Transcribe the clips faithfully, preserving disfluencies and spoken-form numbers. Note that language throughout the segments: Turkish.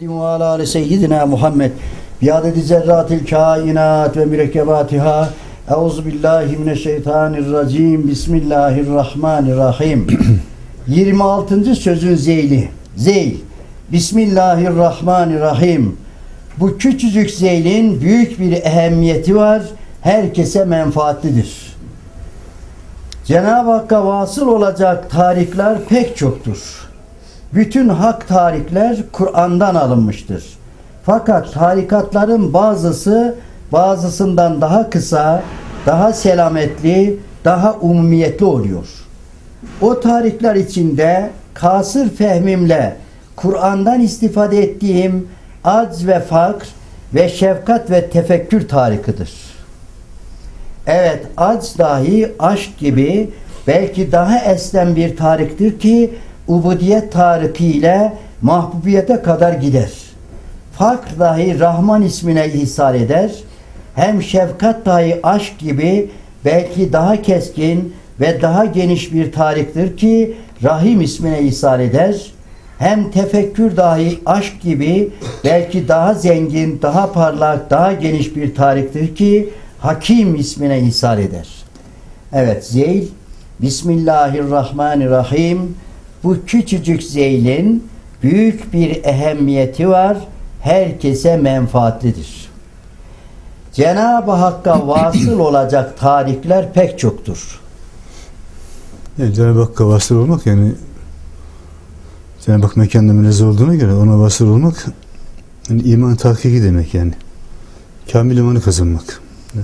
Muhammedin ve ala ali seyyidina Muhammed biadedi zerratil kainat ve mürekkebatiha. Euzubillahimineşşeytanirracim. Bismillahirrahmanirrahim. yirmi altıncı sözün zeyli. Zeyl. Bismillahirrahmanirrahim. Bu küçücük zeylin büyük bir ehemmiyeti var. Herkese menfaatlidir. Cenab-ı Hakk'a vasıl olacak tarikler pek çoktur. Bütün hak tarikler Kur'an'dan alınmıştır. Fakat tarikatların bazısı bazısından daha kısa, daha selametli, daha umumiyetli oluyor. O tarikler içinde kasır fehmimle Kur'an'dan istifade ettiğim acz ve fakr ve şefkat ve tefekkür tarikidir. Evet, acz dahi aşk gibi belki daha esnem bir tariktir ki ubudiyet tarikiyle mahbubiyete kadar gider. Fakr dahi Rahman ismine ihsar eder. Hem şefkat dahi aşk gibi belki daha keskin ve daha geniş bir tariktir ki Rahim ismine ihsar eder. Hem tefekkür dahi aşk gibi belki daha zengin, daha parlak, daha geniş bir tariktir ki Hakim ismine ihsar eder. Evet, zeyl. Bismillahirrahmanirrahim. Bu küçücük zeylin büyük bir ehemmiyeti var. Herkese menfaatlidir. Cenab-ı Hakk'a vasıl olacak tarikler pek çoktur. Yani Cenab-ı Hakk'a vasıl olmak, yani Cenab-ı Hak mekanda münezzeh olduğuna göre ona vasıl olmak yani iman tahkiki demek yani. Kamil imanı kazanmak.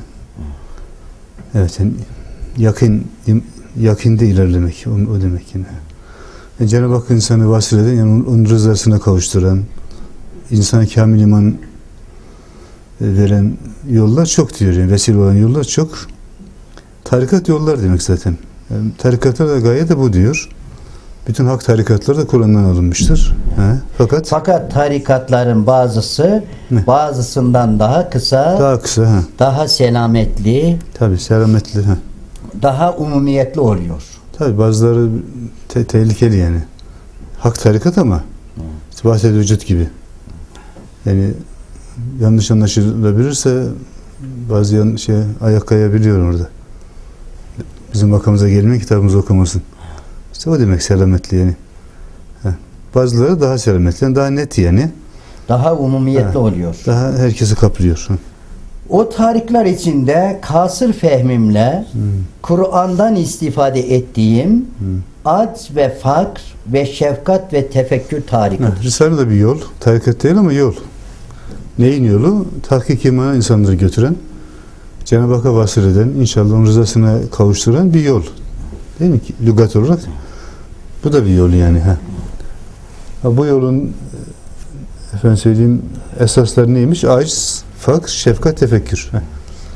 Evet, yani yakın yakinde ilerlemek o, o demek yani. yani Cenab-ı Hak insanı vasıl eden, yani onun rızasına kavuşturan, insana kamil iman veren yollar çok diyor yani, vesile olan yollar çok. Tarikat yollar demek zaten. Yani tarikatlar da gaye de bu diyor. Bütün hak tarikatları da Kur'an'dan alınmıştır. He. Fakat fakat tarikatların bazısı ne? bazısından daha kısa, daha kısa, he. daha selametli, tabii selametli, he. daha umumiyetli oluyor. Tabii bazıları te tehlikeli yani. Hak tarikat ama vahdet vücut gibi. Yani yanlış anlaşılabilirse bazı yan, şey ayak kayabiliyor orada. Bizim makamımıza gelmeyin, kitabımızı okumasın. İşte o demek selametli yani. Heh. Bazıları daha selametli, yani daha net yani. Daha umumiyetli ha. oluyor. Daha herkesi kaplıyor. Hı. O tarikler içinde kasır fehmimle hmm. Kur'an'dan istifade ettiğim hmm. acz ve fakr ve şefkat ve tefekkür tarikidir. Risale de bir yol. Tarikat değil ama yol. Neyin yolu? Tahkik imana insanları götüren, Cenab-ı Hakk'a vasıl eden, inşallah onun rızasına kavuşturan bir yol. Değil mi ki? Lügat olarak. Bu da bir yol yani. Ha. Ha, bu yolun efendim söyleyeyim esasları neymiş? Aciz, fakr, şefkat, tefekkür. Ha.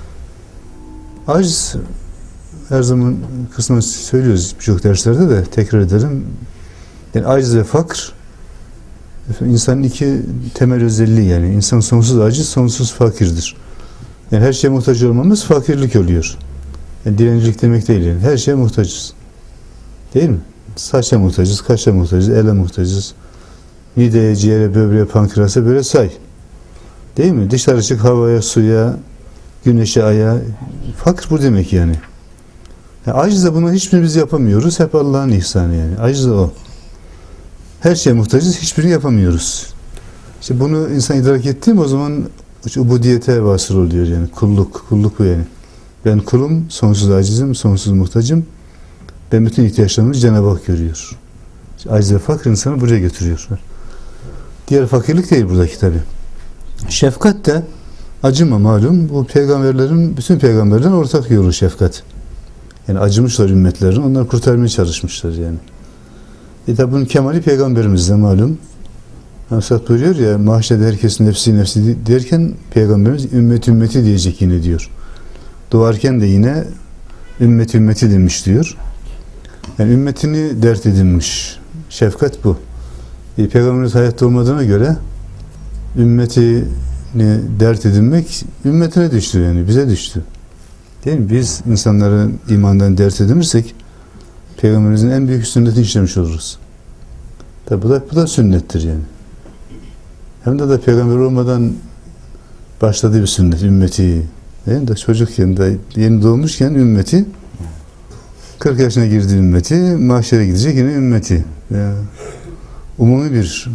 Aciz her zaman kısmen söylüyoruz birçok derslerde de tekrar edelim. Yani aciz ve fakr efendim, insanın iki temel özelliği yani. İnsan sonsuz aciz, sonsuz fakirdir. Yani her şeye muhtaç olmamız fakirlik oluyor. Yani dilencilik demek değil yani. Her şeye muhtacız. Değil mi? Saça muhtacız, kaşa muhtacız, ele muhtacız. Mideye, ciğere, böbreğe, pankreasa böyle say. Değil mi? Dışarı çık havaya, suya, güneşe, aya. Fakir bu demek yani. yani acizle bunu hiçbirimiz yapamıyoruz. Hep Allah'ın ihsanı yani. Aciz o. Her şeye muhtacız, hiçbirini yapamıyoruz. İşte bunu insan idrak ettiğim o zaman ubudiyete vasıl oluyor yani. Kulluk, kulluk bu yani. Ben kulum, sonsuz acizim, sonsuz muhtacım. Ben bütün ihtiyaçlarımı Cenab-ı Hak görüyor. İşte aciz ve fakir insanı buraya götürüyor. Diğer fakirlik değil buradaki tabi. Şefkat de acıma malum. Bu peygamberlerin, bütün peygamberlerin ortak yolu şefkat. Yani acımışlar ümmetlerin, onları kurtarmaya çalışmışlar yani. E tabi bunun kemali peygamberimizde malum. Üstad buyuruyor ya, mahşede herkes nefsi nefsi derken peygamberimiz ümmet ümmeti diyecek yine diyor. Doğarken de yine ümmet ümmeti demiş diyor. Yani ümmetini dert edinmiş. Şefkat bu. E, Peygamberimiz hayatta olmadığına göre ümmetini dert edinmek ümmetine düştü yani. Bize düştü. Değil mi? Biz insanların imandan dert edinirsek Peygamberimizin en büyük sünnetini işlemiş oluruz. Tabi bu da, bu da sünnettir yani. Hem de de peygamber olmadan başladığı bir sünnet ümmeti. Değil mi? De çocukken de yeni doğmuşken ümmeti, kırk yaşına girdi ümmeti, mahşere gidecek yine ümmeti. Yani umumi bir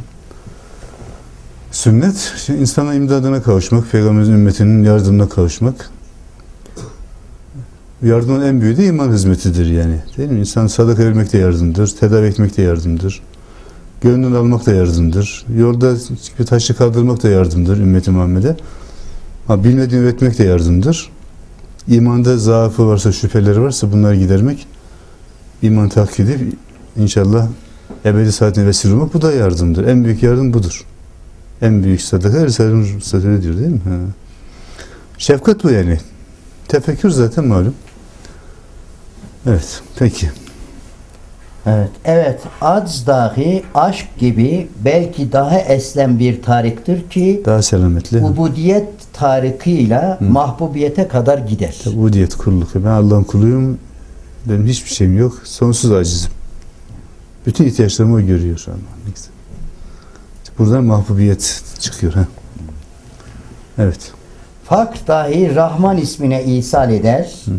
sünnet, işte insana imdadına kavuşmak, peygamberin ümmetinin yardımına kavuşmak. Yardımın en büyüğü de iman hizmetidir yani. Değil mi? İnsan sadaka vermek de yardımdır, tedavi etmek de yardımdır. Gönlünü almak da yardımdır. Yolda bir taşı kaldırmak da yardımdır ümmeti Muhammed'e. Ha, bilmediğini öğretmek de yardımdır. İmanda zaafı varsa, şüpheleri varsa bunları gidermek, iman tahkik edip inşallah ebedi saatine vesile olmak, bu da yardımdır. En büyük yardım budur. En büyük sadaka Risale-i Nur sadaka diyor değil mi? Ha. Şefkat bu yani. Tefekkür zaten malum. Evet, peki. Evet, evet. Acz dahi aşk gibi belki daha eslem bir tariktir ki Daha selametli. ubudiyet tarikiyle mahbubiyete kadar gider. Ubudiyet, kulluk. Ben Allah'ın kuluyum. Benim hiçbir şeyim yok. Sonsuz acizim. Bütün ihtiyaçlarımı o görüyor şu an. Buradan mahbubiyet çıkıyor. Ha? Evet. Fakr dahi Rahman ismine ishal eder. Hı.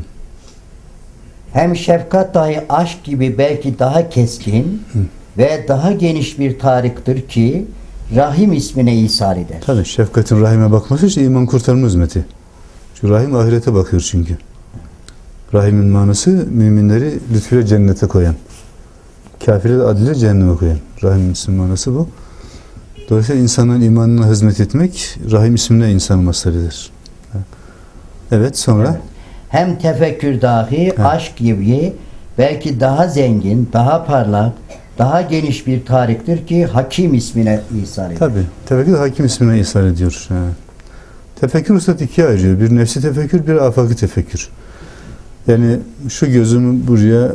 Hem şefkat dahi aşk gibi belki daha keskin Hı. ve daha geniş bir tariktir ki Rahim ismine ishal eder. Tabii şefkatin rahime bakması işte iman kurtarma hizmeti. Şu rahim ahirete bakıyor çünkü. Rahimin manası müminleri lütfüyle cennete koyan. Kafirleri adliyle cehenneme koyan. Rahim ismin manası bu. Dolayısıyla insanın imanına hizmet etmek Rahim ismine insan mazharidir. Evet, sonra? Evet. Hem tefekkür dahi evet. aşk gibi belki daha zengin, daha parlak, daha geniş bir tariktir ki Hakim ismine ishal ediyor. Tabii. Tefekkür Hakim ismine ishal ediyor. Evet. Tefekkür Üstad ikiye ayırıyor. Bir nefsi tefekkür, bir afaki tefekkür. Yani şu gözümü buraya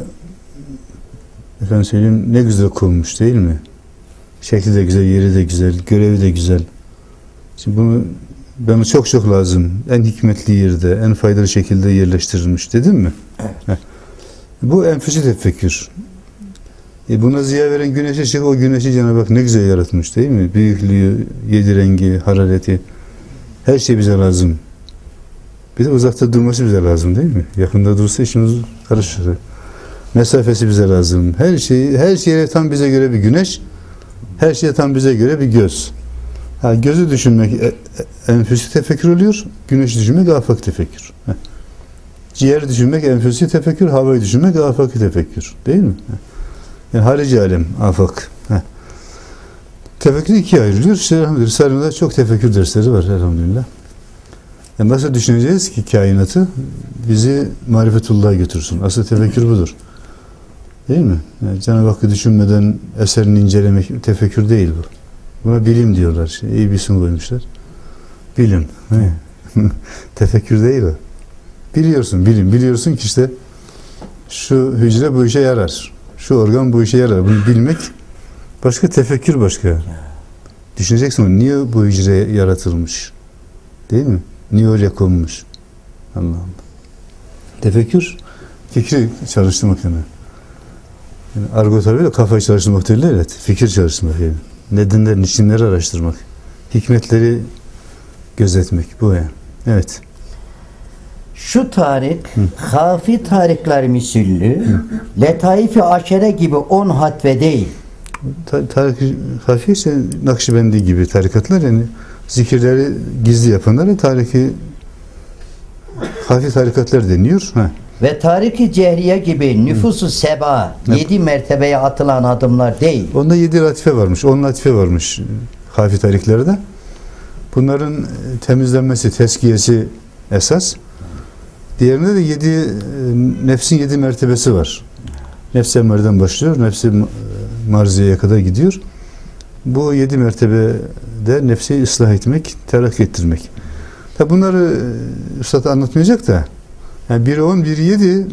efendim söyleyeyim ne güzel konmuş değil mi? Şekli de güzel, yeri de güzel, görevi de güzel. Şimdi bunu bana çok çok lazım. En hikmetli yerde, en faydalı şekilde yerleştirilmiş dedim mi? Evet. Bu enfüsi tefekkür. E buna ziya veren güneşe çık, o güneşi Cenab-ı Hak ne güzel yaratmış değil mi? Büyüklüğü, yedi rengi, harareti, her şey bize lazım. Bir de uzakta durması bize lazım değil mi? Yakında dursa işimiz karışır. Mesafesi bize lazım. Her şey, her şeye tam bize göre bir güneş, her şeye tam bize göre bir göz. Ha, gözü düşünmek enfüsi tefekkür oluyor, güneşi düşünmek afak tefekkür. Heh. Ciğeri düşünmek enfüsi tefekkür, havayı düşünmek afaki tefekkür. Değil mi? Heh. Yani harici alem, afak. Heh. Tefekkür ikiye ayrılıyor. İşte elhamdülillah Risale'de çok tefekkür dersleri var elhamdülillah. Yani nasıl düşüneceğiz ki kainatı bizi marifetullah'a götürsün. Asıl tefekkür budur. Değil mi? Yani Cenab-ı Hakk'ı düşünmeden eserini incelemek tefekkür değil bu. Buna bilim diyorlar. İşte, iyi bir isim koymuşlar. Bilim. Tefekkür değil o. Biliyorsun, bilim. Biliyorsun ki işte şu hücre bu işe yarar. Şu organ bu işe yarar. Bunu bilmek başka, tefekkür başka. Düşüneceksin niye bu hücre yaratılmış? Değil mi? Niye öyle konmuş? Allah Allah. Tefekkür fikri çalıştırmak yani. Yani argo tabi de kafayı çalıştırmak değil, evet. Fikir çalıştırmak yani. Nedenler, niçinleri araştırmak. Hikmetleri gözetmek. Bu yani. Evet. Şu tarik, hafi tarikler misüllü, letaif-i aşere gibi on hatve değil. Ta tarik hafi ise Nakşibendi gibi tarikatlar yani zikirleri gizli yapanlara tariki hafi tarikatlar deniyor. Ha. Ve tarik-i cehriye gibi nüfusu seba, Hı. yedi mertebeye atılan adımlar değil. Onda yedi latife varmış, on latife varmış hafi tariklerde. Bunların temizlenmesi, teskiyesi esas. Diğerinde de yedi, nefsin yedi mertebesi var. Nefs-i emmerden başlıyor, nefs-i marziyeye kadar gidiyor. Bu yedi mertebede nefsi ıslah etmek, terakki ettirmek. Tabi bunları Üstad anlatmayacak da, yani biri on, biri yedi,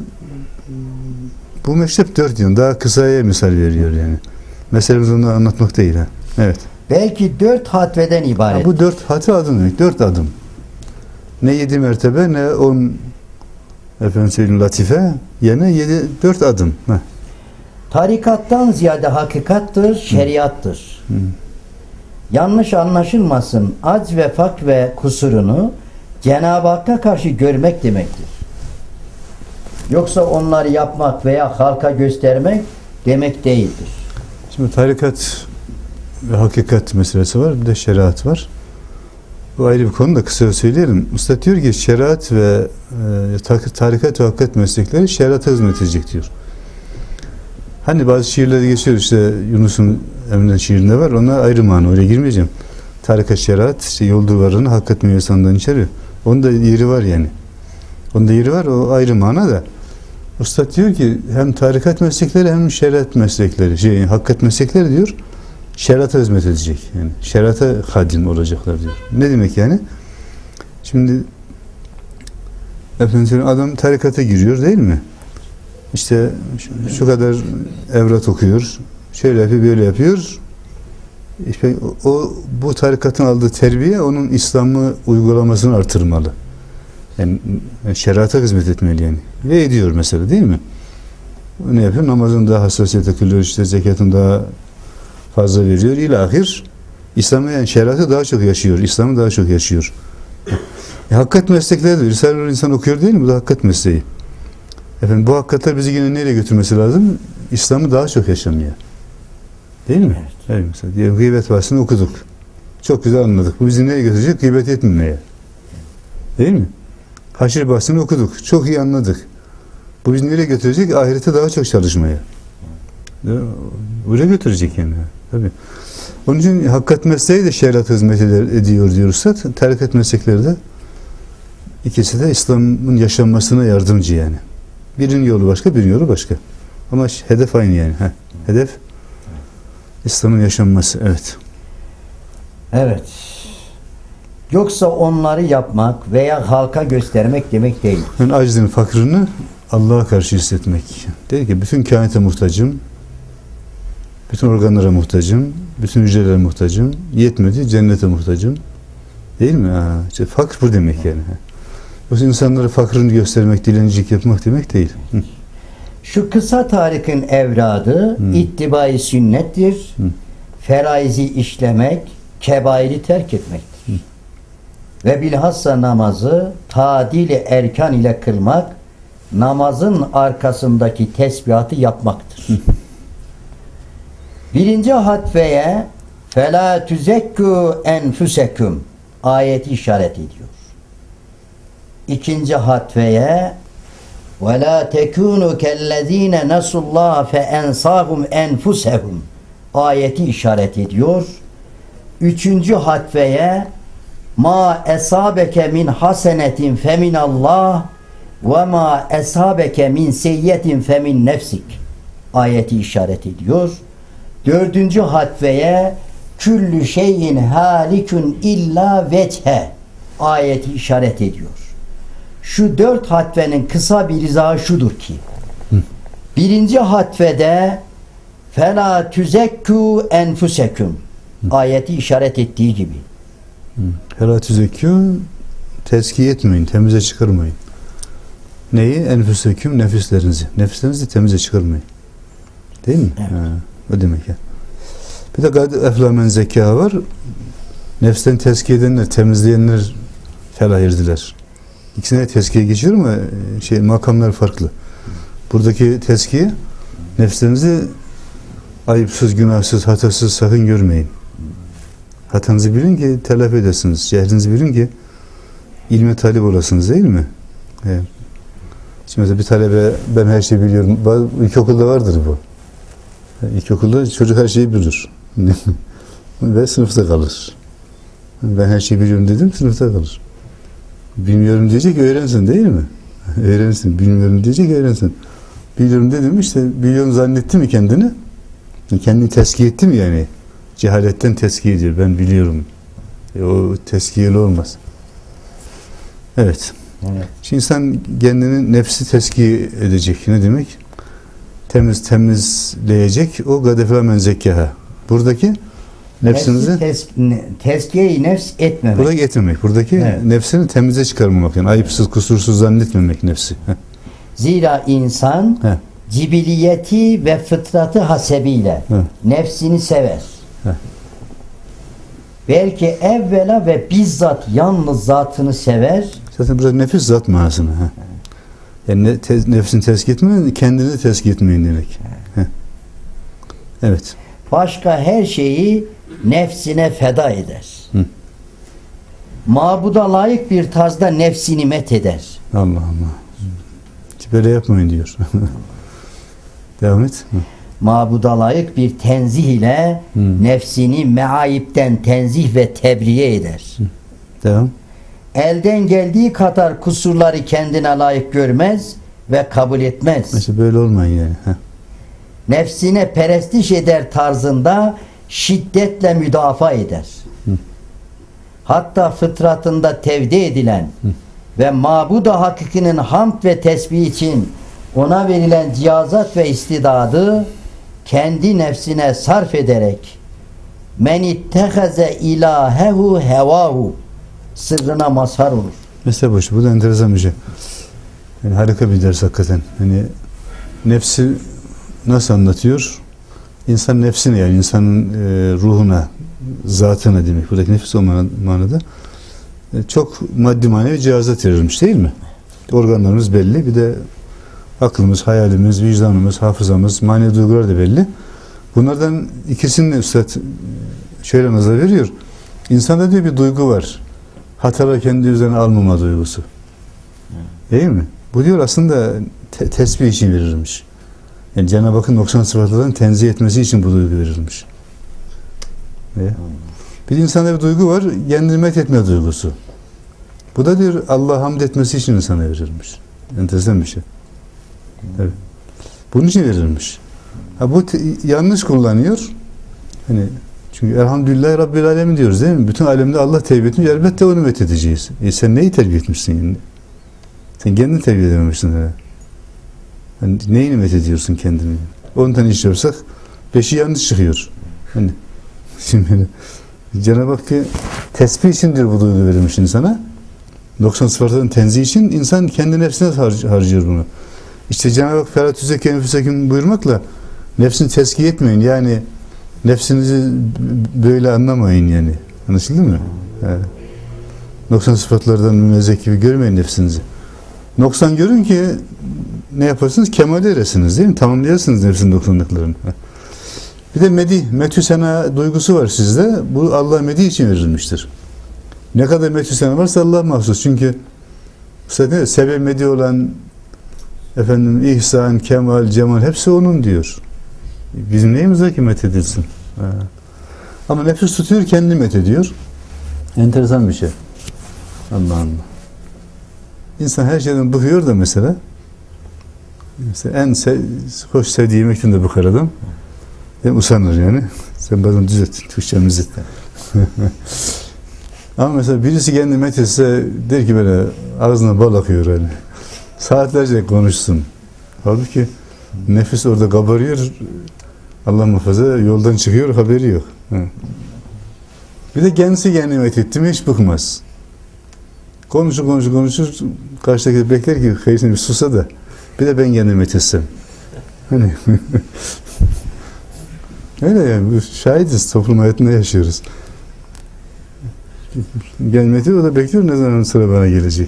bu meşrep dört yıl. Daha kısaya misal veriyor yani. Meselemiz onu anlatmak değil. Ha. Evet. Belki dört hatveden ibaret. Ha, bu dört hatve adım demek. Dört adım. Ne yedi mertebe, ne on efendim söyleyeyim latife, yine yedi, dört adım. Heh. Tarikattan ziyade hakikattır, şeriattır. Hı. yanlış anlaşılmasın, acz ve fakr ve kusurunu Cenab-ı Hakk'a karşı görmek demektir. Yoksa onları yapmak veya halka göstermek demek değildir. Şimdi tarikat ve hakikat meselesi var, bir de şeriat var. Bu ayrı bir konu da kısa söyleyelim. Usta diyor ki şeriat ve e, tarikat ve hakikat meslekleri şeriata hizmet edecek diyor. Hani bazı şiirlerde geçiyor, işte Yunus'un Emre'nin şiirinde var, ona ayrı mana, oraya girmeyeceğim. Tarikat, şeriat, işte yol duvarını hakikat meyvesandan içeriyor. Onun da yeri var yani. Onun da yeri var, o ayrı mana da. Usta diyor ki hem tarikat meslekleri hem şeriat meslekleri, şey, hakikat meslekleri diyor, şeriata hizmet edecek. Yani şeriata hadim olacaklar diyor. Ne demek yani? Şimdi efendim adam tarikata giriyor değil mi? İşte şu, şu kadar evrat okuyor, şöyle yapıyor, böyle yapıyor. İşte o bu tarikatın aldığı terbiye onun İslam'ı uygulamasını artırmalı. Yani şeriata hizmet etmeli yani. Ve ediyor mesela değil mi? Ne yapıyor? Namazın daha hassasiyete kılıyor, işte zekatın daha fazla veriyor. İlahir İslam'ı yani şeriatı daha çok yaşıyor. İslam'ı daha çok yaşıyor. E, hakikat meslekleri de Risale-i Nur insan okuyor değil mi? Bu da hakikat mesleği. Efendim bu hakikatler bizi yine nereye götürmesi lazım? İslam'ı daha çok yaşamaya. Değil mi? Evet. Evet mesela diyelim gıybet bahsini okuduk. Çok güzel anladık. Bu bizi nereye götürecek? Gıybet etmemeye. Değil mi? Haşir bahsini okuduk. Çok iyi anladık. Bu bizi nereye götürecek? Ahirete daha çok çalışmaya. Buraya götürecek yani. Tabii. Onun için hakikat mesleği de şeriat hizmet ediyor diyorsa, tarikat meslekleri de ikisi de İslam'ın yaşanmasına yardımcı yani. Birinin yolu başka, birinin yolu başka. Ama hedef aynı yani. Heh. Hedef İslam'ın yaşanması. Evet. Evet. Yoksa onları yapmak veya halka göstermek demek değil. Yani acizin fakrını Allah'a karşı hissetmek. Dedi ki bütün kainata muhtacım, bütün organlara muhtacım, bütün hücrelere muhtacım, yetmedi cennete muhtacım. Değil mi? Ha, işte fakr bu demek yani. Yoksa insanlara fakrını göstermek, dilencilik yapmak demek değil. Hı. Şu kısa tarikin evradı Hı. ittibai sünnettir. Hı. Feraizi işlemek, kebairi terk etmektir. Hı. Ve bilhassa namazı tadil-i erkan ile kılmak, namazın arkasındaki tesbihatı yapmaktır. Hı. Birinci hatveye فَلَا تُزَكُّوا اَنْفُسَكُمْ ayeti işaret ediyor. İkinci hatveye وَلَا تَكُونُوا كَالَّذ۪ينَ نَسُوا اللّٰهَ فَاَنْسَاهُمْ اَنْفُسَهُمْ ayeti işaret ediyor. Üçüncü hatveye ma esabeke min hasenetin femin Allah ve ma esabeke min seyyetin femin nefsik ayeti işaret ediyor. Dördüncü hatveye küllü şeyin halikun illa veche ayeti işaret ediyor. Şu dört hatvenin kısa bir izahı şudur ki Hı. birinci hatvede fela tüzekku enfusekum ayeti işaret ettiği gibi fela tüzekku tezkiye etmeyin, temize çıkarmayın. Neyi? Enfusekum nefislerinizi. Nefislerinizi temize çıkarmayın. Değil mi? Evet. Ha, o demek ya. Bir de gad eflamen zeka var. Nefsten tezkiye edenler, temizleyenler felah erdiler. İkisine tezkiye geçiyor ama şey makamlar farklı. Buradaki tezkiye nefslerinizi ayıpsız, günahsız, hatasız sakın görmeyin. Hatanızı bilin ki telafi edesiniz. Cehlinizi bilin ki ilme talip olasınız değil mi? Evet. Şimdi mesela bir talebe ben her şeyi biliyorum. İlkokulda vardır bu. İlkokulda çocuk her şeyi bilir. Ve sınıfta kalır. Ben her şeyi biliyorum dedim, sınıfta kalır. Bilmiyorum diyecek, öğrensin değil mi? Öğrensin. Bilmiyorum diyecek, öğrensin. Biliyorum dedim, işte biliyorum zannetti mi kendini? Kendini tezkiye etti mi yani? Cehaletten tezkiye ediyor. Ben biliyorum. E, o tezkiyeli olmaz. Evet. Evet. Şimdi insan kendini nefsi tezkiye edecek. Ne demek? Temiz temizleyecek. O gadefela men zekkaha. Buradaki nefsinizi tez, tezkiye-i nefs etmemek. Buradaki etmemek. Buradaki evet. Nefsini temize çıkarmamak. Yani ayıpsız, kusursuz zannetmemek nefsi. Heh. Zira insan Heh. cibiliyeti ve fıtratı hasebiyle Heh. nefsini sever. Heh. Belki evvela ve bizzat yalnız zatını sever. Zaten burada nefis zat manasını. Ha. Yani ne, te, nefsini tezkiye etmeyin, kendini de tezkiye etmeyin demek. Ha. Evet. Başka her şeyi nefsine feda eder. Hı. Mabuda layık bir tarzda nefsini met eder. Allah Allah. Böyle yapmayın diyor. Devam et. Hı. Mabuda layık bir tenzih ile Hı. nefsini meayipten tenzih ve tebriye eder. Hı. Devam. Elden geldiği kadar kusurları kendine layık görmez ve kabul etmez. Mesela böyle olmayın yani. Heh. Nefsine perestiş eder tarzında şiddetle müdafaa eder. Hı. Hatta fıtratında tevdi edilen Hı. ve mabuda hakikinin hamd ve tesbih için ona verilen cihazat ve istidadı kendi nefsine sarf ederek men ittehaze ilahehu hevahu sırrına mazhar olur. Mesela boş. Bu da enteresan bir şey. Yani harika bir ders hakikaten. Hani nefsi nasıl anlatıyor? İnsan nefsine, yani insanın e, ruhuna, zatına demek. Buradaki nefis o manada. E, çok maddi manevi cihazat verilmiş değil mi? Organlarımız belli. Bir de aklımız, hayalimiz, vicdanımız, hafızamız, manevi duygular da belli. Bunlardan ikisini Üstad şöyle nazar veriyor. İnsanda diyor bir duygu var. Hatalar kendi üzerine almama duygusu. Değil mi? Bu diyor aslında te tesbih için verilmiş. Yani Cenab-ı Hakk'ın noksan sıfatlardan tenzih etmesi için bu duygu verilmiş. Ve bir insanda bir duygu var, kendini met etme duygusu. Bu da diyor Allah hamd etmesi için insana verilmiş. Enteresan bir şey. Evet. Bunun için verilmiş. Ha, bu yanlış kullanıyor. Hani çünkü elhamdülillah Rabbil Alemin diyoruz değil mi? Bütün alemde Allah terbiye etmiş. Elbette onu met edeceğiz. E sen neyi terbiye etmişsin yani? Sen kendini terbiye edememişsin herhalde. Yani neyini met ediyorsun kendini? On tane işliyorsak beşi yanlış çıkıyor. Hani şimdi Cenab-ı Hak tesbih için diyor bu duygu verilmiş insana. doksan sıfatların tenzih için insan kendi nefsine har harcıyor bunu. İşte Cenab-ı Hak Ferhat Tüzeki Enfüsekum buyurmakla nefsini tezkiye etmeyin. Yani nefsinizi böyle anlamayın yani. Anlaşıldı mı? Yani noksan sıfatlardan münezzeh gibi görmeyin nefsinizi. Noksan görün ki ne yaparsınız? Kemal eresiniz değil mi? Tamamlayasınız nefsin noksanlıklarını. Bir de medih, metü sena duygusu var sizde. Bu Allah medih için verilmiştir. Ne kadar metü sena varsa Allah mahsus. Çünkü sebep medih olan efendim ihsan, kemal, cemal hepsi onun diyor. Bizim neyimiz var ki met edilsin? Ha. Ama nefis tutuyor, kendi met ediyor. Enteresan bir şey. Allah Allah. İnsan her şeyden bıkıyor da mesela, mesela en sev, hoş sevdiği yemekten de bıkar adam. Hem usanır yani. Sen bazen düzelt Türkçemizi. Ama mesela birisi kendi met etse der ki böyle ağzına bal akıyor hani. Saatlerce konuşsun. Halbuki nefis orada kabarıyor. Allah muhafaza yoldan çıkıyor, haberi yok. Ha. Bir de kendisi kendine met etti mi hiç bıkmaz. Konuşur konuşur konuşur. Karşıdaki bekler ki hayır bir susa da bir de ben kendime met etsem. Hani öyle yani. Şahidiz. Toplum hayatında yaşıyoruz. Gelmedi o da bekliyor ne zaman sıra bana gelecek.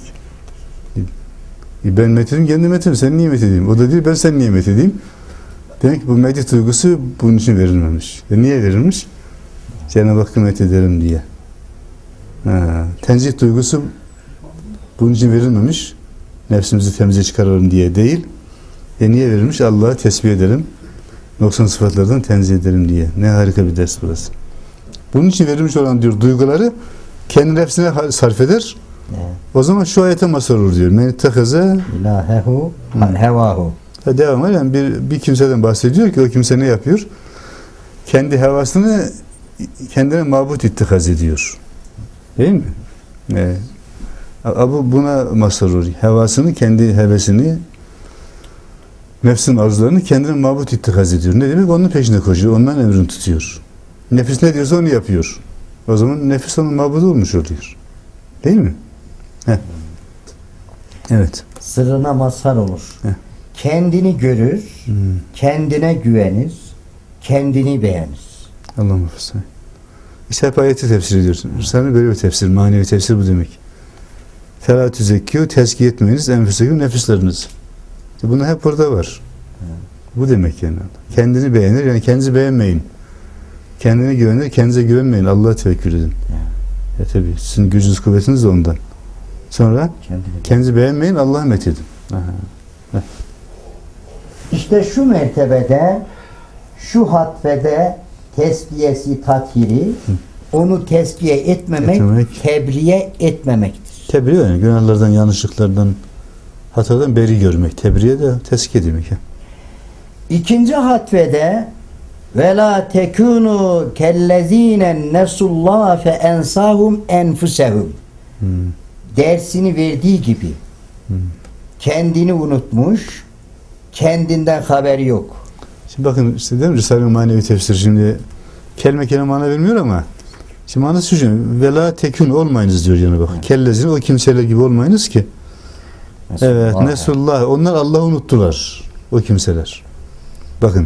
Ben met edeyim, kendi met edeyim, sen niye met edeyim? O da değil, ben sen niye met edeyim? Demek ki bu medih duygusu bunun için verilmemiş. E niye verilmiş? Cenab-ı Hakk'ı met ederim diye. Ha, tenzih duygusu bunun için verilmemiş. Nefsimizi temize çıkaralım diye değil. E niye verilmiş? Allah'ı tesbih edelim. Noksan sıfatlardan tenzih edelim diye. Ne harika bir ders burası. Bunun için verilmiş olan diyor duyguları kendi nefsine sarf eder. Evet. O zaman şu ayete mazhar olur diyor. Men ittehaze ilahehu hevahu. Devam var. Yani bir, bir kimseden bahsediyor ki o kimse ne yapıyor? Kendi hevasını kendine mabut ittihaz ediyor. Değil mi? Evet. Bu buna mazhar olur. Hevasını, kendi hevesini, nefsin arzularını kendine mabut ittihaz ediyor. Ne demek? Onun peşine koşuyor. Ondan emrini tutuyor. Nefis ne diyorsa onu yapıyor. O zaman nefis onun mabudu olmuş oluyor. Değil mi? Heh. Evet. Sırrına mazhar olur. Heh. Kendini görür, hmm. kendine güvenir, kendini beğenir. Allah muhafaza. İşte hep ayeti tefsir ediyorsun. Risale böyle bir tefsir, manevi tefsir bu demek. فَلَا تُزَكِّيُّ tezkiye etmeyiniz enfüseküm nefisleriniz. İşte bunlar hep burada var. Bu demek yani. Kendini beğenir, yani kendinizi beğenmeyin. Kendine güvenir, kendinize güvenmeyin. Allah'a tevekkül edin. Ya tabii sizin gücünüz, kuvvetiniz de ondan. Sonra kendini kendinizi beğenmeyin, Allah'a methedin. İşte şu mertebede, şu hatvede tesbiyesi, tathiri, onu tesbiye etmemek, etmemek, tebriye etmemektir. Tebriye yani günahlardan, yanlışlıklardan, hatadan beri görmek. Tebriye de teskiye demek. Ya. İkinci hatvede ve la tekunu kellezine nesullah fe ensahum enfusehum. Dersini verdiği gibi hmm. kendini unutmuş, kendinden haberi yok. Şimdi bakın işte değil mi Risale-i Manevi tefsir şimdi kelime kelime mana vermiyor ama şimdi manası şu ve la tekun olmayınız diyor yani bak. Evet. Kellezine o kimseler gibi olmayınız ki. Nesullah. Evet, nesullah. Onlar Allah'ı unuttular. O kimseler. Bakın.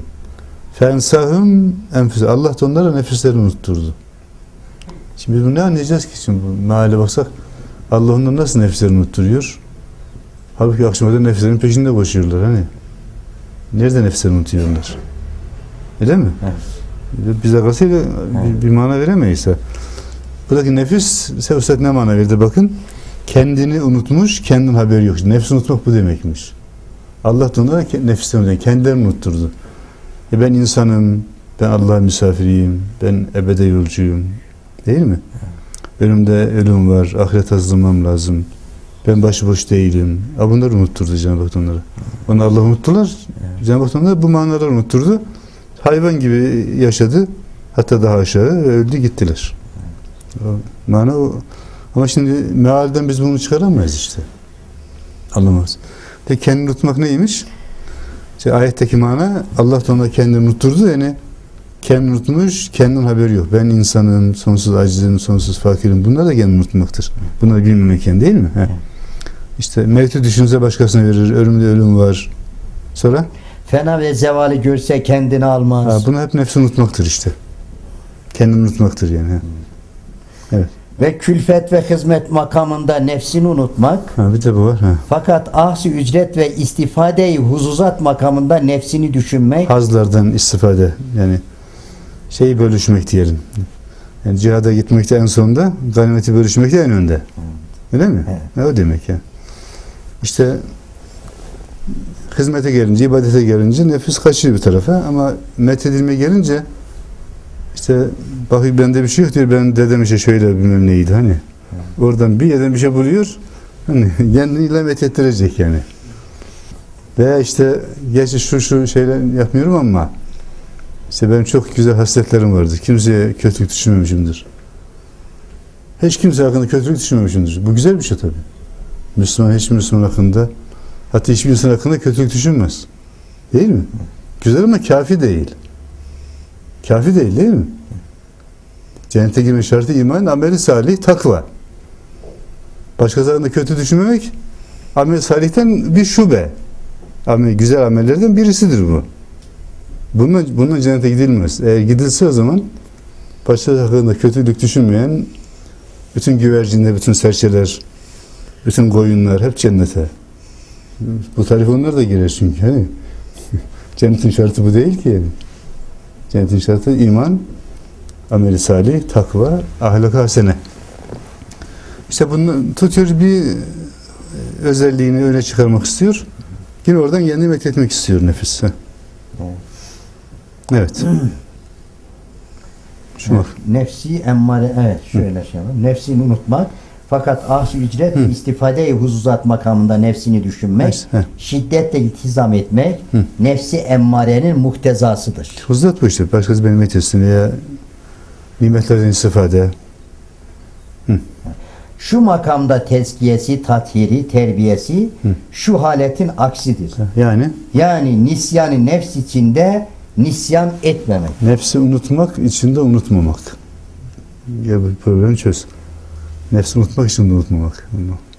Fensahum enfüs. Allah da onlara nefislerini unutturdu. Şimdi biz bunu ne anlayacağız ki şimdi bu meale baksak Allah onları nasıl nefislerini unutturuyor? Halbuki akşamda nefislerin peşinde koşuyorlar hani. Nerede nefislerini unutuyorlar? Öyle mi? Evet. Bize kalsaydı evet. bir, bir mana veremeyiz. Buradaki nefis Üstad ne mana verdi bakın. Kendini unutmuş, kendin haberi yok. Nefsi unutmak bu demekmiş. Allah da onlara nefislerini, kendilerini unutturdu. E ben insanım, ben Allah'a misafiriyim, ben ebede yolcuyum. Değil mi? Önümde ölüm var, ahiret hazırlamam lazım. Ben başıboş değilim. A bunları unutturdu Cenab-ı Hak onlara. Onu Allah unuttular. Cenab-ı Hak onlara bu manaları unutturdu. Hayvan gibi yaşadı. Hatta daha aşağı öldü gittiler. O mana o. Ama şimdi mealden biz bunu çıkaramayız işte. Anlamaz. De kendini unutmak neymiş? İşte ayetteki mana Allah da ona kendini unutturdu yani kendini unutmuş, kendinin haberi yok. Ben insanım, sonsuz acizim, sonsuz fakirim. Bunlar da kendini unutmaktır. Bunları bilmemeken değil mi? He. İşte mevti düşünse başkasına verir. Ölümde ölüm var. Sonra? Fena ve zevali görse kendini almaz. Ha, bunu hep nefsi unutmaktır işte. Kendini unutmaktır yani. He. Evet. Ve külfet ve hizmet makamında nefsini unutmak. Ha, bir de bu var. Ha. Fakat ahsi ücret ve istifade-i huzuzat makamında nefsini düşünmek. Hazlardan istifade. Yani şeyi bölüşmek diyelim. Yani cihada gitmekte en sonunda, ganimeti bölüşmekte en önde. Öyle mi? Evet. Ne o demek ya? İşte hizmete gelince, ibadete gelince nefis kaçıyor bir tarafa ama methedilme gelince işte bakıyor bende bir şey yok diyor. Ben dedem işte şöyle bilmem neydi hani. Evet. Oradan bir yerden bir şey buluyor. Hani kendiyle methettirecek yani. Veya işte gerçi şu şu şeyler yapmıyorum ama işte benim çok güzel hasletlerim vardır. Kimseye kötülük düşünmemişimdir. Hiç kimse hakkında kötülük düşünmemişimdir. Bu güzel bir şey tabii. Müslüman hiç Müslüman hakkında hatta hiçbir insan hakkında kötülük düşünmez. Değil mi? Güzel ama kafi değil. Kafi değil değil mi? Cennete girme şartı iman, ameli salih, takva. Başkası hakkında kötü düşünmemek amel salihten bir şube. Amel, güzel amellerden birisidir bu. Bununla, bununla cennete gidilmez. Eğer gidilse o zaman başkası hakkında kötülük düşünmeyen bütün güvercinler, bütün serçeler, bütün koyunlar hep cennete. Bu tarife onlar da girer çünkü. Hani? Cennetin şartı bu değil ki. Yani. Cennetin şartı iman, ameli salih, takva, ahlak-ı hasene. İşte bunu tutuyor bir özelliğini öne çıkarmak istiyor. Yine oradan kendini methetmek istiyor nefis. Evet. Şu evet. Nefsi emmare, evet şöyle şey var. Nefsini unutmak fakat ahsi ücret ve istifade-i huzuzat makamında nefsini düşünmek, Hı. şiddetle iltizam etmek Hı. nefsi emmarenin muhtezasıdır. Huzuzat bu işte. Başkası beni methetsin veya nimetlerden istifade. Hı. Şu makamda tezkiyesi, tathiri, terbiyesi Hı. şu haletin aksidir. Yani? Yani nisyanı nefs içinde nisyan etmemek. Nefsi unutmak, içinde unutmamak. Ya bu problemi çöz. Nefsi unutmak, içinde unutmamak.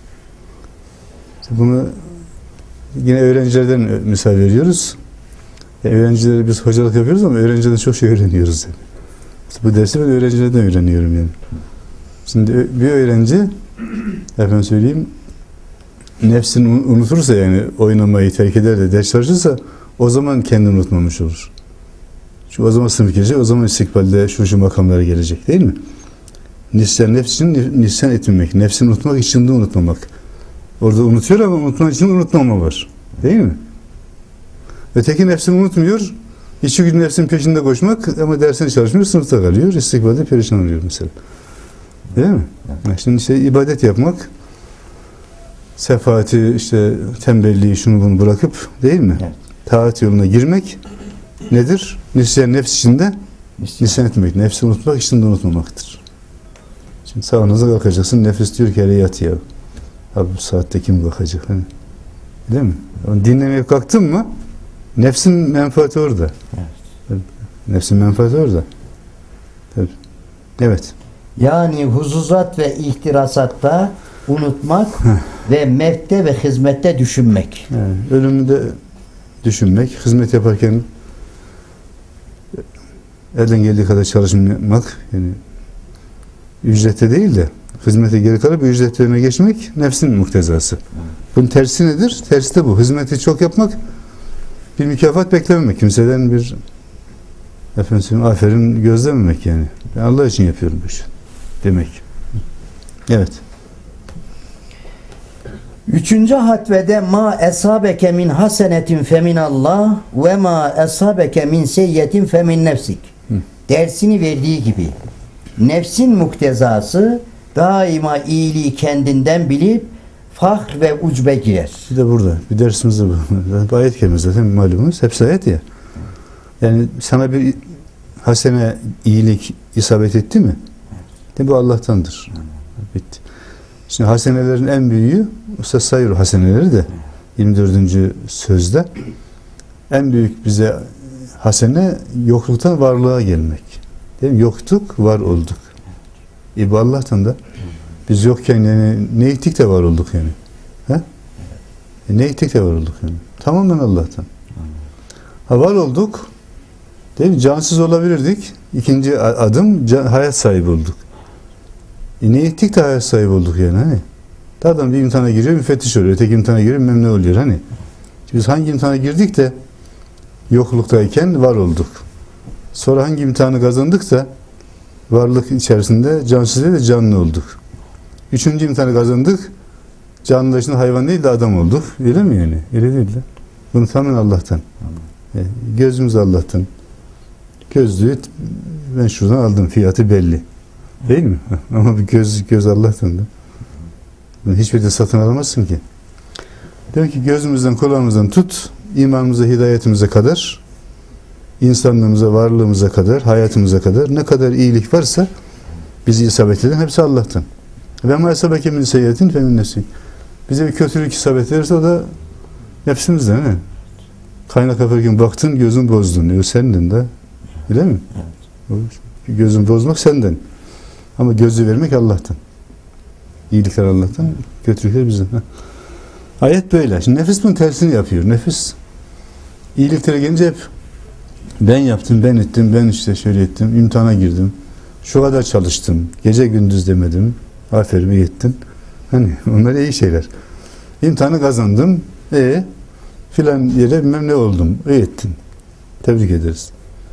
Bunu yine öğrencilerden misal veriyoruz. Yani öğrencilere biz hocalık yapıyoruz ama öğrencilerden çok şey öğreniyoruz. Yani. Bu dersi ben öğrencilerden öğreniyorum yani. Şimdi bir öğrenci, efendim söyleyeyim, nefsini unutursa, yani oynamayı terk eder de ders çalışırsa, o zaman kendini unutmamış olur. Çünkü o zaman sınıf gelecek, o zaman istikbalde şu şu makamlara gelecek, değil mi? Nisyan nefs için nisyan etmemek, nefsini unutmak için de unutmamak. Orada unutuyor ama unutmak için unutmama var. Değil mi? Öteki nefsini unutmuyor, İçi gün nefsin peşinde koşmak ama dersine çalışmıyor, sınıfta kalıyor, istikbalde perişan oluyor mesela. Değil mi? Evet. Şimdi işte ibadet yapmak, sefaati, işte tembelliği, şunu bunu bırakıp, değil mi? Evet. Taat yoluna girmek nedir? Nisyan nefs içinde nisyan etmek, nefsi unutmak, içinde unutmamaktır. Şimdi sağınıza kalkacaksın, nefis diyor ki hele yat ya. Abi bu saatte kim bakacak? Hani? Değil mi? Yani dinlemeye kalktın mı? Nefsin menfaati orada. Evet. Nefsin menfaati orada. Tabii. Evet. Yani huzuzat ve ihtirasatta unutmak ve mevte ve hizmette düşünmek. Yani ölümü de düşünmek, hizmet yaparken elden geldiği kadar çalışmak, yani ücrete değil de hizmete geri kalıp ücretlerine geçmek nefsin muktezası. Bunun tersi nedir? Tersi de bu. Hizmeti çok yapmak, bir mükafat beklememek. Kimseden bir efendim aferin gözlememek yani. Ben Allah için yapıyorum bu işi demek. Evet. Üçüncü hatvede ma esabeke min hasenetin feminallah ve ma esabeke min seyyetin femin nefsik. Hı. Dersini verdiği gibi nefsin muktezası daima iyiliği kendinden bilip fahr ve ucbe girer. Bir de burada bir dersimiz de bu. Ayet kelime zaten malumunuz. Hepsi ayet ya. Yani sana bir hasene, iyilik isabet etti mi? De bu Allah'tandır. Bitti. Şimdi hasenelerin en büyüğü Usta sayır haseneleri de yirmi dördüncü sözde en büyük bize hasene yokluktan varlığa gelmek. Değil mi? Yoktuk, var olduk. E bu Allah'tan da. Biz yokken yani ne ettik de var olduk yani. He? E ne ettik de var olduk yani. Tamamen Allah'tan. Ha var olduk. Değil mi? Cansız olabilirdik. İkinci adım can, hayat sahibi olduk. E ne ettik de hayat sahibi olduk yani hani. Adam bir imtihana giriyor, müfettiş oluyor. Öteki imtihana giriyor, memnun oluyor hani. Biz hangi imtihana girdik de yokluktayken var olduk. Sonra hangi imtihanı kazandık da varlık içerisinde cansız değil de canlı olduk. Üçüncü imtihanı kazandık. Canlı içinde hayvan değil de adam olduk. Öyle mi yani? Öyle değil de. Bunu tamamen Allah'tan. Yani gözümüz Allah'tan. Gözlüğü ben şuradan aldım. Fiyatı belli. Değil mi? Ama bir göz, göz Allah'tan da. Hiçbir de satın alamazsın ki. Demek ki gözümüzden, kulağımızdan tut, imanımıza, hidayetimize kadar, insanlığımıza, varlığımıza kadar, hayatımıza kadar ne kadar iyilik varsa bizi isabet eden hepsi Allah'tan. Ve ma esabeke min seyyiatin femin nefsik. Bize bir kötülük isabet ederse o da nefsimizden. He? Kaynak yaparken baktın, gözün bozdun. O senden de. Öyle mi? Evet. Gözün bozmak senden. Ama gözü vermek Allah'tan. İyilikler Allah'tan, kötülükler bizden. Heh. Ayet böyle. Şimdi nefis bunun tersini yapıyor. Nefis iyiliklere gelince hep ben yaptım, ben ettim, ben işte şöyle ettim, imtihana girdim, şu kadar çalıştım, gece gündüz demedim, aferin iyi ettin. Hani onlar iyi şeyler. İmtihanı kazandım, e filan yere bilmem ne oldum, iyi ettin. Tebrik ederiz.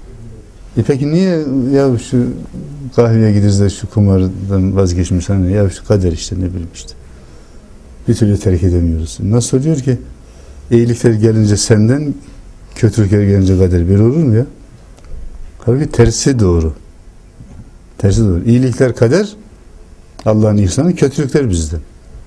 E peki niye ya şu kahveye gideriz de şu kumardan vazgeçmiş hani ya şu kader işte ne bileyim işte. Bir türlü terk edemiyoruz. Nasıl oluyor ki iyilikler gelince senden, kötülükler gelince kader bir olur mu ya? Halbuki tersi doğru. Tersi doğru. İyilikler kader, Allah'ın ihsanı, kötülükler bizden.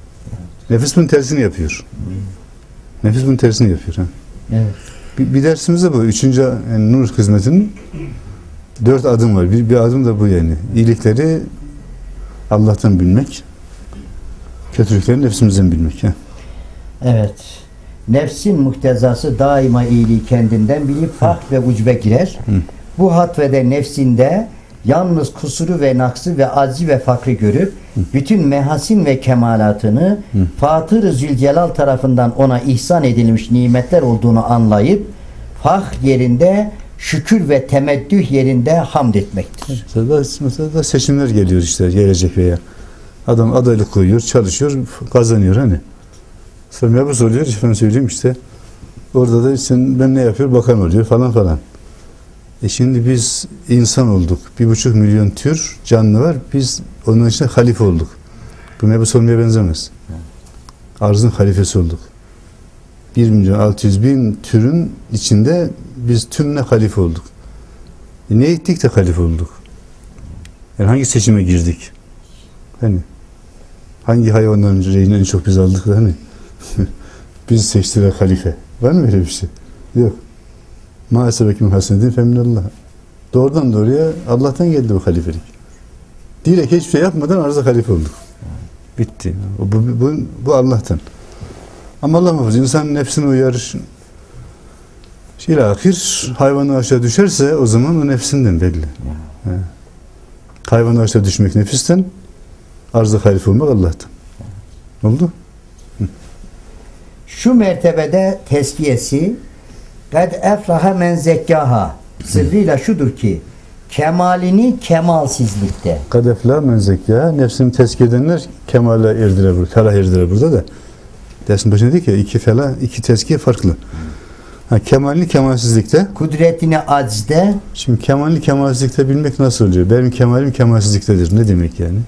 Nefis bunun tersini yapıyor. Nefis bunun tersini yapıyor. Ha? Evet. Bir, bir dersimiz de bu. Üçüncü yani nur hizmetinin dört adım var. Bir, bir adım da bu yani. İyilikleri Allah'tan bilmek, kötülükleri nefsimizden bilmek. Ha? Evet. Nefsin muhtezası daima iyiliği kendinden bilip fahr ve ucbe girer. Hı. Bu hatvede nefsinde yalnız kusuru ve naksı ve aczi ve fakrı görüp Hı. bütün mehasin ve kemalatını Fatır-ı Zülcelal tarafından ona ihsan edilmiş nimetler olduğunu anlayıp fahr yerinde şükür ve temeddüh yerinde hamd etmektir. Mesela, mesela da seçimler geliyor işte gelecek veya adam adaylık koyuyor, çalışıyor, kazanıyor hani. Sonra mebus oluyor, efendim söyleyeyim işte. Orada da işte ben ne yapıyor, bakan oluyor falan falan. E şimdi biz insan olduk. Bir buçuk milyon tür canlı var. Biz onun içinde halife olduk. Bu mebus olmaya benzemez. Arzın halifesi olduk. Bir milyon altı yüz bin türün içinde biz tümle halife olduk. E ne ettik de halife olduk? Yani hangi seçime girdik? Hani hangi hayvanların reyini en çok biz aldık da hani biz seçtiler halife. Var mı öyle bir şey? Yok. Maalesef kim hasenedin feminallah. Doğrudan doğruya Allah'tan geldi bu halifelik. Direkt hiçbir şey yapmadan arıza halife olduk. Bitti. Bu, bu, bu, bu Allah'tan. Ama Allah muhafaza insan nefsine uyar. İlahir hayvanı aşağı düşerse o zaman o nefsinden belli. He. Hayvanı aşağı düşmek nefisten, arıza halife olmak Allah'tan. Oldu? Hı. Şu mertebede tezkiyesi kad efraha men zekkaha sırrıyla şudur ki kemalini kemalsizlikte. Kad efla men zekkaha nefsini tezkiye edenler kemale erdiler burada. Felah erdiler burada da. Dersin başında dedik ya iki felah, iki tezkiye farklı. Ha, kemalini kemalsizlikte. Kudretini aczde. Şimdi kemalini kemalsizlikte bilmek nasıl oluyor? Benim kemalim kemalsizliktedir. Ne demek yani?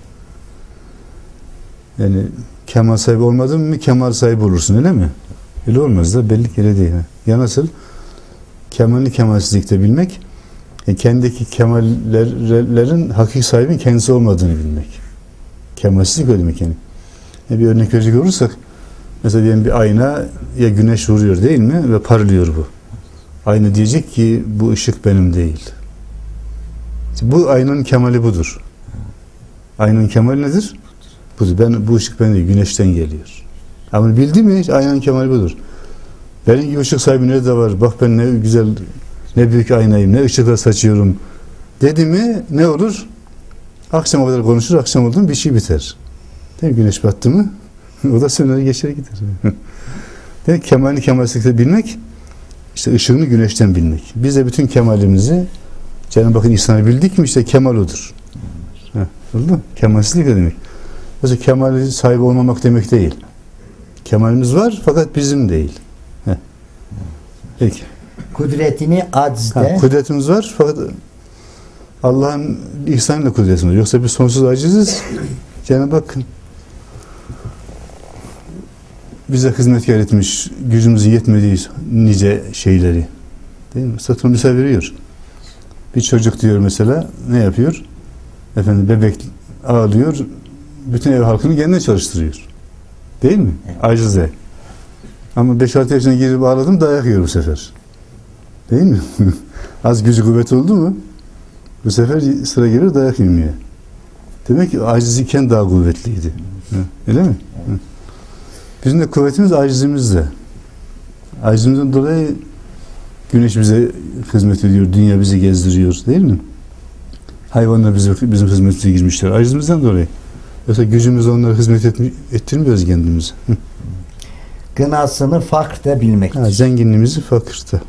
Yani kemal sahibi olmadın mı kemal sahibi olursun öyle mi? Öyle olmaz da belli ki öyle değil. Ha. Ya nasıl? Kemalini kemalsizlikte bilmek yani kendiki kemallerin hakiki sahibinin kendisi olmadığını bilmek. Kemalsizlik öyle demek yani. yani. Bir örnek verecek olursak mesela diyelim bir ayna ya güneş vuruyor değil mi? Ve parlıyor bu. Ayna diyecek ki bu ışık benim değil. Bu aynanın kemali budur. Aynanın kemali nedir? Budur. Ben, bu ışık benim değil, güneşten geliyor. Ama bildi mi? Aynanın kemali budur. Benim gibi ışık sahibi nerede var? Bak ben ne güzel, ne büyük aynayım, ne ışıklar saçıyorum. Dedi mi ne olur? Akşama kadar konuşur, akşam oldu mu bir şey biter. Değil mi? Güneş battı mı? O da söner geçer gider. Demek kemalini kemalsizlikte bilmek, işte ışığını güneşten bilmek. Biz de bütün kemalimizi Cenab-ı Hakk'ın ihsanı bildik mi işte kemal odur. Heh, oldu mu? Kemalsizlik ne demek? Mesela kemali sahibi olmamak demek değil. Kemalimiz var fakat bizim değil. Heh. Peki. Kudretini aczde. Ha, kudretimiz var fakat Allah'ın ihsanıyla kudretimiz var. Yoksa biz sonsuz aciziz. Cenab-ı Hak bize hizmetkar etmiş, gücümüzün yetmediği nice şeyleri. Değil mi? Satın misal veriyor. Bir çocuk diyor mesela, ne yapıyor? Efendim bebek ağlıyor, bütün ev halkını kendine çalıştırıyor. Değil mi? Evet. Acize. Ama beş altı yaşına girip ağladım, dayak yiyor bu sefer. Değil mi? Az gücü kuvvet oldu mu? Bu sefer sıra gelir dayak yemeye. Demek ki aciz iken daha kuvvetliydi. Öyle mi? Evet. Bizim de kuvvetimiz acizimizde. Acizimizden dolayı güneş bize hizmet ediyor, dünya bizi gezdiriyor, değil mi? Hayvanlar bize, bizim hizmetimize girmişler. Acizimizden dolayı. Yoksa gücümüzle onlara hizmet etmi, ettirmiyoruz kendimizi. Gınasını fakirde bilmektir. Ha, zenginliğimizi fakirde.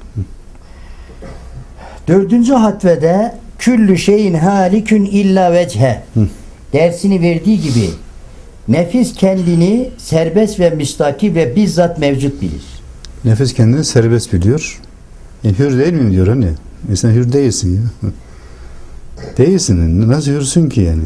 Dördüncü hatvede küllü şeyin halikün illa vechhe dersini verdiği gibi nefis kendini serbest ve müstakil ve bizzat mevcut bilir. Nefis kendini serbest biliyor. E, hür değil mi diyor hani? E, sen hür değilsin ya. Değilsin. Nasıl hürsün ki yani?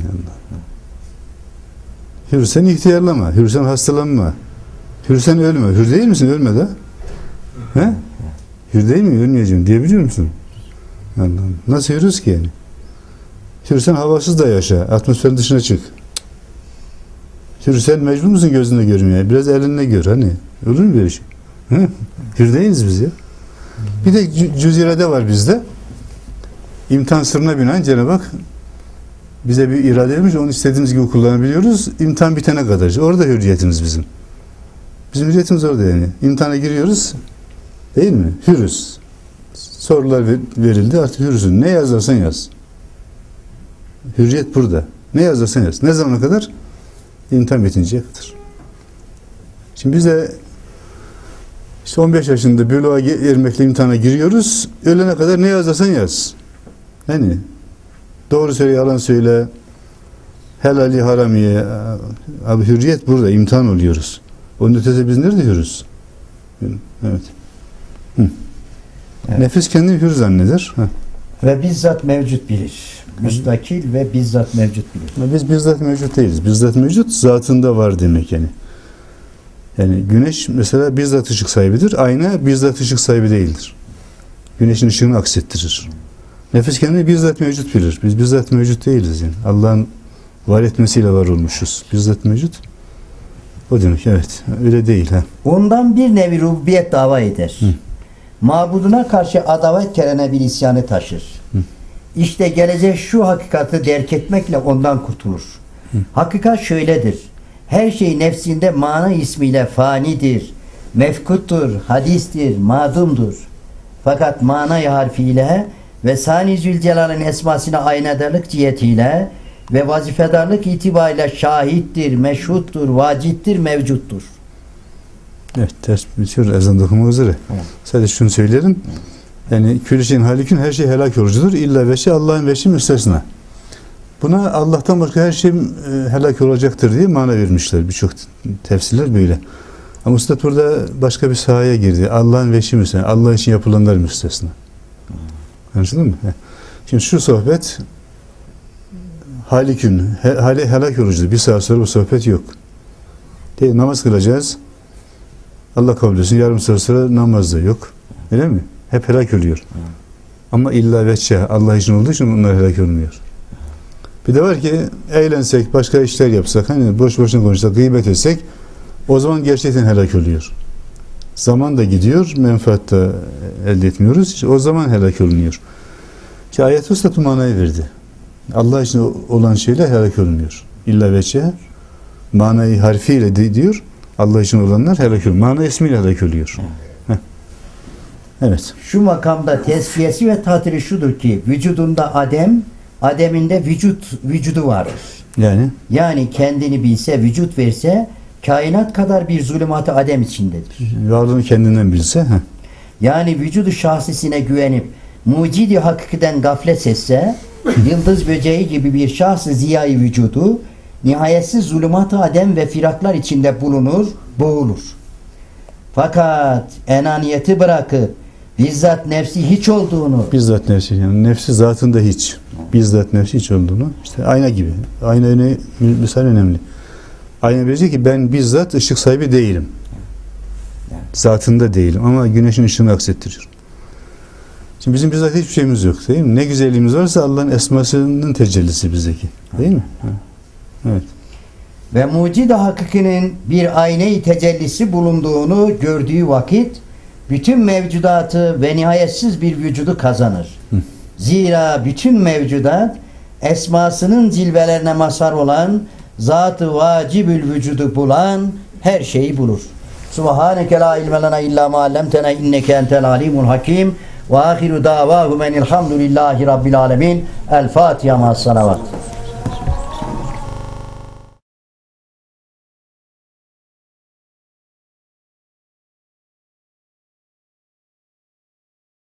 Hürsen ihtiyarlama. Hürsen hastalanma. Hürsen ölme. Hür değil misin? Ölme de. He? Hür değil mi? Ölmeyeceğim diyebiliyor musun? Allah'ım. Nasıl hürüz ki yani? Hürsen havasız da yaşa. Atmosferin dışına çık. Hürsen mecbur musun gözünde görmeye? Biraz elinle gör hani. Olur mu böyle şey? He? Hür değiliz biz ya. Bir de cüz-irade var bizde. İmtihan sırrına binaen Cenab-ı Hak bize bir irade vermiş, onu istediğimiz gibi kullanabiliyoruz. İmtihan bitene kadar. Orada hürriyetimiz bizim. Bizim hürriyetimiz orada yani. İmtihana giriyoruz. Değil mi? Hürüz. Sorular verildi. Artık hürüzün. Ne yazarsan yaz. Hürriyet burada. Ne yazarsan yaz. Ne zamana kadar? İmtihan bitinceye kadar. Şimdi bize İşte on beş yaşında buluğa ermekle imtihana giriyoruz. Ölene kadar ne yazarsan yaz. Yani doğru söyle, yalan söyle, helali haramiye. Abi hürriyet burada, imtihan oluyoruz. Onun ötesi biz nerede hürüz? Evet. Hı. Evet. Nefis kendini hür zanneder. Hı. Ve bizzat mevcut bilir. Müstakil ve bizzat mevcut bilir. Biz bizzat mevcut değiliz. Bizzat mevcut zatında var demek yani. Yani güneş mesela bizzat ışık sahibidir. Ayna bizzat ışık sahibi değildir. Güneşin ışığını aksettirir. Nefis kendini bizzat mevcut bilir. Biz bizzat mevcut değiliz yani. Allah'ın var etmesiyle var olmuşuz. Bizzat mevcut. O demek, evet. Öyle değil. Ha. Ondan bir nevi rububiyet dava eder. Hı. Mabuduna karşı adavet kerene bir isyanı taşır. Hı. İşte gelecek şu hakikati derk etmekle ondan kurtulur. Hı. Hakikat şöyledir. Her şey nefsinde mana ismiyle fanidir, mefkuttur, hadistir, madumdur. Fakat mana harfiyle ve Sani Zülcelal'in esmasına aynadarlık cihetiyle ve vazifedarlık itibariyle şahittir, meşhuttur, vacittir, mevcuttur. Evet, ters bitiyor ezan okumak üzere. Evet. Sadece şunu söyleyelim. Yani külli şeyin halikün, her şey helak olucudur. İlla veşi, Allah'ın veşi müstesna. Buna Allah'tan başka her şey helak olacaktır diye mana vermişler. Birçok tefsirler böyle. Ama Üstad burada başka bir sahaya girdi. Allah'ın veşi müstesna. Allah için yapılanlar müstesna. Anladın mı? Şimdi şu sohbet halikün, hali helak olucudur. Bir saat sonra bu sohbet yok. Değil, namaz kılacağız. Allah kabul etsin. Yarım saat sonra namaz da yok. Öyle mi? Hep helak oluyor. Hmm. Ama illa veçhe Allah için olduğu için onlar helak olmuyor. Bir de var ki eğlensek, başka işler yapsak, hani boş boşuna konuşsak, gıybet etsek, o zaman gerçekten helak oluyor. Zaman da gidiyor, menfaat da elde etmiyoruz. İşte o zaman helak olunuyor. Ki ayet-i Üstad manayı verdi. Allah için olan şeyler helak olmuyor. İlla veçhe manayı harfiyle diyor. Allah için olanlar helak oluyor. Mana ismiyle helak oluyor. Heh. Evet. Şu makamda tesfiyesi ve tatili şudur ki vücudunda adem, ademinde vücut vücudu vardır. Yani? Yani kendini bilse, vücut verse kainat kadar bir zulümatı adem içindedir. Varlığını kendinden bilse. Heh. Yani vücudu şahsisine güvenip mucidi hakikiden gaflet setse yıldız böceği gibi bir şahsı ziyayı vücudu nihayetsiz zulümat-ı adem ve firaklar içinde bulunur, boğulur. Fakat enaniyeti bırakıp bizzat nefsi hiç olduğunu, bizzat nefsi yani nefsi zatında hiç, bizzat nefsi hiç olduğunu, işte ayna gibi. Ayna öne, misal önemli. Ayna bilecek ki ben bizzat ışık sahibi değilim. Zatında değilim ama güneşin ışığını aksettiriyor. Şimdi bizim bizzat hiçbir şeyimiz yok, değil mi? Ne güzelliğimiz varsa Allah'ın esmasının tecellisi bizdeki. Değil mi? Ha. Evet. Ve mucid-i hakikinin bir ayne-i tecellisi bulunduğunu gördüğü vakit bütün mevcudatı ve nihayetsiz bir vücudu kazanır. Hı. Zira bütün mevcudat esmasının cilvelerine mazhar olan zat-ı vacibül vücudu bulan her şeyi bulur. Subhaneke la ilme lena illa ma allamtena inneke entel alimul hakim ve ahiru davahu menilhamdülillahi rabbil alemin. El Fatiha ma'as salavat.